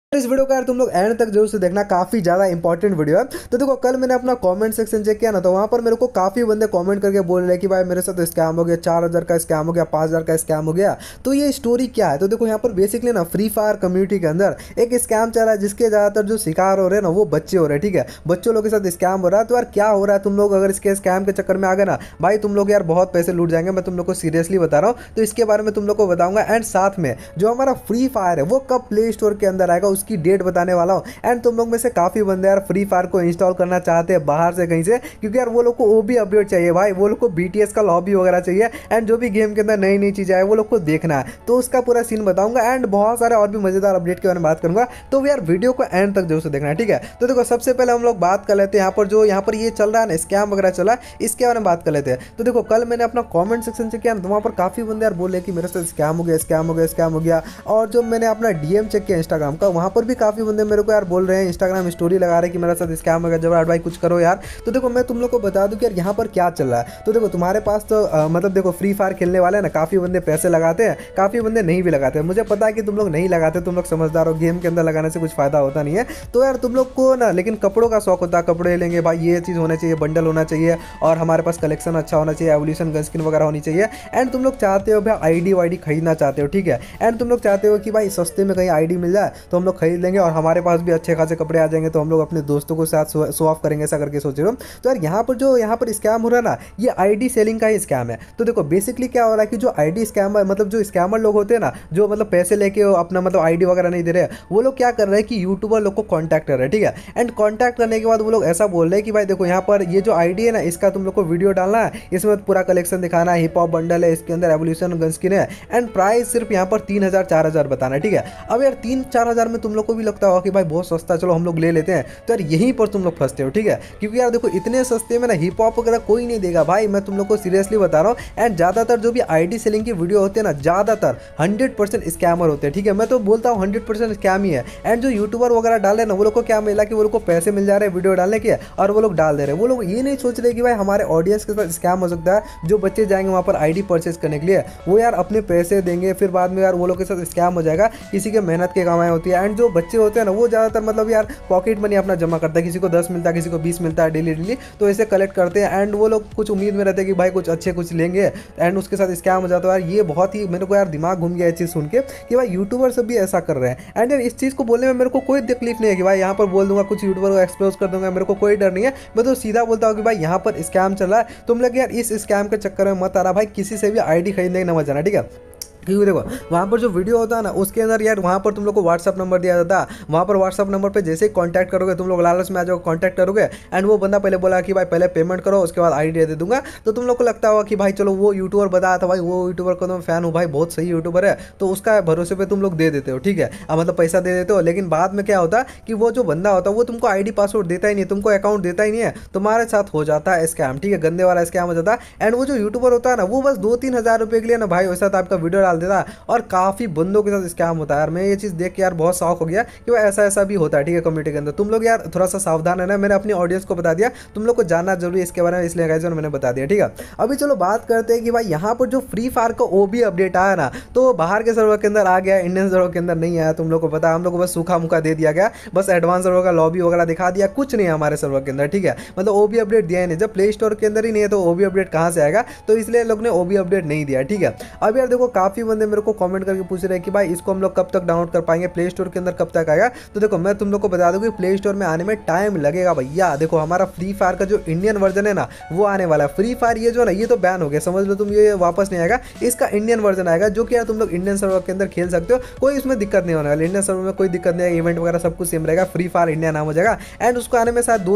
इस वीडियो का यार तुम लोग एंड तक जरूर से देखना, काफी ज्यादा इंपॉर्टेंट वीडियो है। तो देखो कल मैंने अपना कमेंट सेक्शन चेक किया ना, तो वहां पर मेरे को काफी बंदे कमेंट करके बोल रहे हैं कि भाई मेरे साथ स्कैम हो गया, 4,000 का स्कैम हो गया, 5,000 का स्कैम हो गया। तो ये स्टोरी क्या है? तो देखो यहाँ पर बेसिकली ना फ्री फायर कम्युनिटी के अंदर एक स्कैम चल रहा है, जिसके ज्यादातर जो शिकार हो रहे हैं ना वो बच्चे हो रहे हैं। ठीक है, बच्चों लोग के साथ स्कैम हो रहा है। तो यार क्या हो रहा है, तुम लोग अगर इसके स्कैम के चक्कर में आ गए ना भाई, तुम लोग यार बहुत पैसे लूट जाएंगे। मैं तुम लोग को सीरियसली बता रहा हूँ। तो इसके बारे में तुम लोग को बताऊंगा। एंड साथ में जो हमारा फ्री फायर है वो कब प्ले स्टोर के अंदर आएगा उसकी डेट बताने वाला हूं। एंड तुम लोग में से काफी बंदे यार फ्री फायर को इंस्टॉल करना चाहते हैं बाहर से कहीं से, क्योंकि यार वो लोग को वो भी अपडेट चाहिए भाई, वो लोग को बीटीएस का लॉबी वगैरह चाहिए। एंड जो भी गेम के अंदर नई नई चीजें आए वो लोग को देखना है। तो उसका पूरा सीन बताऊंगा एंड बहुत सारे और भी मजेदार अपडेट के बारे में बात करूंगा। तो यार वीडियो को एंड तक जरूर से देखना है, ठीक है। तो देखो सबसे पहले हम लोग बात कर लेते हैं यहाँ पर ये चल रहा है ना स्कैम वगैरह चला है, इसके बारे में बात कर लेते हैं। तो देखो कल मैंने अपना कमेंट सेक्शन चेक किया तो वहाँ पर काफी बंदे यार बोले कि मेरे साथ स्कैम हो गया, स्कैम हो गया, स्कैम हो गया। और जो मैंने अपना डीएम चेक किया इंस्टाग्राम का, वहाँ पर भी काफी बंदे मेरे को यार बोल रहे हैं, इंस्टाग्राम स्टोरी लगा रहे हैं कि मेरे साथ स्कैम हो गया, जब भाई कुछ करो यार। तो देखो मैं तुम लोग को बता दूं कि यार यहाँ पर क्या चल रहा है। तो देखो तुम्हारे पास तो मतलब देखो फ्री फायर खेलने वाले ना काफी बंदे पैसे लगाते हैं, काफी बंदे नहीं भी लगाते हैं। मुझे पता है कि तुम लोग नहीं लगाते, तुम लोग समझदार हो, गेम के अंदर लगाने से कुछ फायदा होता नहीं है। तो यार तुम लोग को ना लेकिन कपड़ों का शौक होता है, कपड़े लेंगे भाई, ये चीज़ होना चाहिए, बंडल होना चाहिए, और हमारे पास कलेक्शन अच्छा होना चाहिए, एवोल्यूशन गन स्किन वगैरह होनी चाहिए। एंड तुम लोग चाहते हो भाई आईडी वाईडी खरीदना चाहते हो, ठीक है। एंड तुम लोग चाहते हो कि भाई सस्ते में कहीं आईडी मिल जाए तो हम लोग खरीद लेंगे, और हमारे पास भी अच्छे खासे कपड़े आ जाएंगे तो हम लोग अपने दोस्तों के साथ शो ऑफ करेंगे, ऐसा करके सोच रहे हो। तो यार यहाँ पर स्कैम हो रहा है ना, ये आईडी सेलिंग का ही स्कैम है। तो देखो बेसिकली क्या हो रहा है कि जो आईडी स्कैमर मतलब जो स्कैमर लोग होते हैं ना, जो मतलब पैसे लेके अपना मतलब आईडी वगैरह नहीं दे रहे, वो लोग क्या कर रहे हैं कि यूट्यूबर लोग को कॉन्टैक्ट कर रहे हैं, ठीक है। एंड कॉन्टैक्ट करने के बाद वो लोग ऐसा बोल रहे हैं कि भाई देखो यहाँ पर ये जो आईडी है ना, इसका तुम लोग को वीडियो डालना है, इसमें पूरा कलेक्शन दिखाना है, हिप हॉप बंडल है, इसके अंदर एवोल्यूशन गन स्किन है, एंड प्राइस सिर्फ यहाँ पर 3,000 4,000 बताना है, ठीक है। अब यार 3-4 हज़ार में तुम लोग को भी लगता होगा कि भाई बहुत सस्ता, चलो हम लोग ले लेते हैं। तो यार यहीं पर तुम लोग फंसते हो, ठीक है। क्योंकि यार देखो इतने सस्ते में ना हिप हॉप वगैरह कोई नहीं देगा भाई, मैं तुम लोग को सीरियसली बता रहा हूँ। एंड ज़्यादातर जो भी आईडी सेलिंग की वीडियो होते हैं ना, ज़्यादातर 100% स्कैमर होते हैं, ठीक है। मैं तो बोलता हूँ 100% स्कैम ही है। एंड जो यूट्यूबर वगैरह डाल रहे हैं ना, वो लोग को क्या मिला कि वो लोग को पैसे मिल जा रहे हैं वीडियो डालने के, और वो लोग डाल दे रहे हैं। वो लोग ये नहीं सोच रहे कि भाई हमारे ऑडियंस के साथ स्कैम हो सकता है। जो बच्चे जाएंगे वहाँ पर आईडी परचेज करने के लिए, वो यार अपने पैसे देंगे, फिर बाद में यार वो लोग के साथ स्कैम हो जाएगा। किसी के मेहनत की कमाई होती है। एंड जो बच्चे होते हैं ना, वो ज़्यादातर मतलब यार पॉकेट मनी अपना जमा करता है, किसी को 10 मिलता है, किसी को 20 मिलता है डेली, तो ऐसे कलेक्ट करते हैं। एंड वो लोग कुछ उम्मीद में रहते हैं कि भाई कुछ अच्छे कुछ लेंगे, एंड उसके साथ स्कैम हो जाता है। यार ये बहुत ही मेरे को यार दिमाग घूम गया ये चीज़ सुन के कि भाई यूट्यूबर सब भी ऐसा कर रहे हैं। एंड यार इस चीज़ को बोलने में मेरे को कोई तकलीफ नहीं है कि भाई यहाँ पर बोल दूंगा, कुछ यूट्यूबर को एक्सपोज कर दूंगा, मेरे को कोई डर नहीं है। मैं तो सीधा बोलता हूँ कि भाई यहाँ पर स्कैम चल रहा है, तुम लोग यार इस स्कैम के चक्कर में मत आ रहा भाई, किसी से भी आईडी खरीदने की न मत जाना, ठीक है। क्योंकि देखो वहाँ पर जो वीडियो होता है ना, उसके अंदर यार वहाँ पर तुम लोग को व्हाट्सअप नंबर दिया जाता है। वहाँ पर व्हाट्सअप नंबर पे जैसे ही कांटेक्ट करोगे, तुम लोग लालच में आ जाओ, कांटेक्ट करोगे। एंड वो बंदा पहले बोला कि भाई पहले पेमेंट करो, उसके बाद आईडी दे दूंगा। तो तुम लोग को लगता होगा कि भाई चलो वो यूट्यूबर बताया था भाई, वो यूट्यूबर को मैं फैन हूँ भाई, बहुत सही यूट्यूबर है, तो उसका भरोसे पे तुम लोग दे देते हो, ठीक है। मतलब पैसा दे देते हो। लेकिन बाद में क्या होता है कि वो जो बंदा होता है वो तुमको आईडी पासवर्ड देता ही नहीं, तुमको अकाउंट देता ही नहीं है, तुम्हारे साथ हो जाता है स्कैम, ठीक है। गंदे वाला स्कैम हो जाता है। एंड वो जो यूट्यूबर होता है ना, वो बस 2-3 हज़ार रुपये के लिए ना भाई वैसा आपका वीडियो डाल देता है, और काफ़ी बंदों के साथ स्कैम होता है। यार मैं ये चीज़ देख के यार बहुत शौक हो गया कि भाई ऐसा भी होता है, ठीक है, कम्युनिटी के अंदर। तुम लोग यार थोड़ा सा सावधान है ना, मैंने अपनी ऑडियंस को बता दिया, तुम लोग को जानना जरूरी है इसके बारे में, इसलिए गाइस मैंने बता दिया, ठीक है। अभी चलो बात करते हैं कि भाई यहाँ पर जो फ्री फायर का ओबी अपडेट आया ना, तो बाहर के सर्वर के अंदर आ गया, इंडियन सर्वर के अंदर नहीं आया। तुम लोग को पता है, हम लोग को बस सूखा मुखा दे दिया गया, बस एडवांस सर्वर का लॉबी वगैरह दिखा दिया, कुछ नहीं है हमारे सर्वर के अंदर, ठीक है। मतलब ओबी अपडेट दिया ही नहीं, जब प्ले स्टोर के अंदर ही नहीं है तो ओबी अपडेट कहाँ से आएगा, तो इसलिए लोग ने ओबी अपडेट नहीं दिया, ठीक है। अब यार देखो काफ़ी बंदे मेरे को कमेंट करके पूछ रहे हैं कि भाई इसको हम लोग कब तक डाउनलोड कर पाएंगे, प्ले स्टोर के अंदर कब तक आएगा। तो देखो मैं तुम लोग को बता दूं कि प्ले स्टोर में आने में टाइम लगेगा भैया। देखो हमारा फ्री फायर का जो इंडियन वर्जन है ना, वो आने वाला है। फ्री फायर ये जो ना, ये तो बैन हो गया, समझ लो तुम, ये वापस नहीं आएगा। इसका इंडियन वर्जन आएगा, जो कि यार तुम लोग इंडियन सर्वर के अंदर खेल सकते हो, कोई इसमें दिक्कत नहीं होने वाली। इंडियन सर्वर में कोई दिक्कत नहीं है, इवेंट वगैरह सब कुछ सेम रहेगा, फ्री फायर इंडिया नाम हो जाएगा। एंड उसको आने में शायद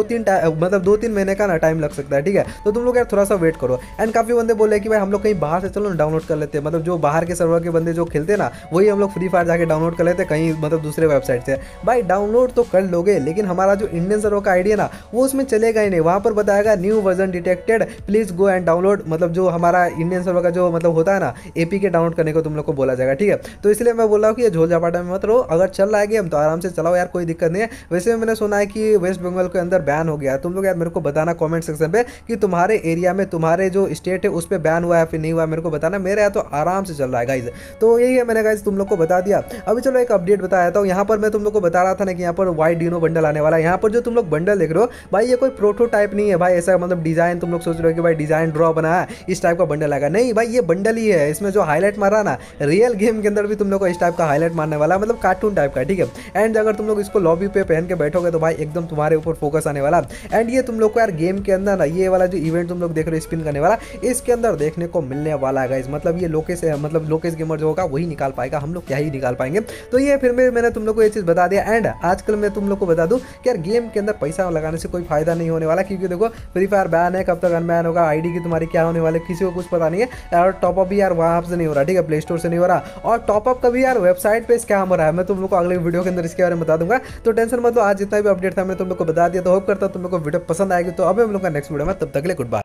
2-3 महीने का ना टाइम लग सकता है, ठीक है। तो तुम लोग यार थोड़ा सा वेट करो। एंड काफी बंदे बोले कि भाई हम लोग कहीं बाहर से चलो डाउनलोड कर लेते हैं, मतलब जो बाहर के सर्वर के बंदे जो खेलते हैं ना, वही हम लोग फ्री फायर जाके डाउनलोड कर लेते कहीं, मतलब दूसरे वेबसाइट से। भाई डाउनलोड तो कर लोगे, लेकिन हमारा जो इंडियन सर्वर का आईडी है ना, वो उसमें चलेगा ही नहीं। वहाँ पर बताएगा new version detected, please go and download, मतलब जो हमारा इंडियन सर्वर का जो मतलब होता है ना, एपीके डाउनलोड करने को तुम लोग को बोला जाएगा, ठीक है। तो इसलिए मैं बोल रहा हूँ कि ये झोल झापाटा में मत रहो। अगर चल रहा है गेम तो आराम से चलाओ यार, कोई दिक्कत नहीं है। वैसे मैंने सुना है कि वेस्ट बंगाल के अंदर बैन हो गया। तुम लोग यार मेरे को बताना कॉमेंट सेक्शन पे कि तुम्हारे एरिया में, तुम्हारे जो स्टेट है उस पर बैन हुआ है फिर नहीं हुआ, मेरे को बताना। मेरे यहाँ तो आराम से चल रहा है। है गाइज। तो यही है, मैंने गाइज तुम लोग को बता दिया। अभी चलो एक अपडेट बताया था, यहाँ पर मैं तुम लोग को बता रहा था ना कि यहाँ पर वाइट डिनो बंडल आने वाला है। यहाँ पर जो तुम लोग बंडल देख रहे हो भाई, ये कोई प्रोटोटाइप नहीं है भाई, ऐसा मतलब डिजाइन तुम लोग सोच रहे हो कि भाई डिजाइन ड्रॉ बनाया इस टाइप का बंडल आएगा, नहीं भाई ये बंडल ही है। इसमें जो हाईलाइट मारा ना, रियल गेम के अंदर भी तुम लोग को इस टाइप का हाईलाइट मारने वाला है, मतलब कार्टून टाइप का, ठीक है। एंड अगर तुम लोग इसको लॉबी पे पहन के बैठोगे तो भाई एकदम तुम्हारे ऊपर फोकस आने वाला। एंड ये तुम लोग को यार गेम के अंदर ना ये वाला जो इवेंट तुम लोग देख रहे हो स्पिन करने वाला, इसके अंदर देखने को मिलने वाला है गाइस। मतलब ये लोकेश मतलब लोकेश गेमर जो होगा वही निकाल पाएगा, हम लोग क्या ही निकाल पाएंगे। तो ये फिर मैंने तुम लोग को ये चीज़ बता दिया। एंड आजकल मैं तुम लोग को बता दूं कि यार गेम के अंदर पैसा लगाने से कोई फायदा नहीं होने वाला, क्योंकि देखो फ्री फायर बैन है, कब तक अनबैन होगा, आईडी की तुम्हारी क्या होने वाले किसी को कुछ पता नहीं है। और टॉपअप भी यार वहाँ से नहीं हो रहा, ठीक है, प्ले स्टोर से नहीं हो रहा। और टॉपअप का भी यार वेबसाइट पे स्कैम हो रहा है। मैं तुम लोग को अगले वीडियो के अंदर इसके बारे में बता दूंगा, तो टेंशन मत लो। आज जितना भी अपडेट था मैं तुम लोग को बता दिया, तो होप करता हूं तुम लोग को वीडियो पसंद आएगी। तो अब हम लोग का नेक्स्ट वीडियो में, तब तक के लिए गुड बाय।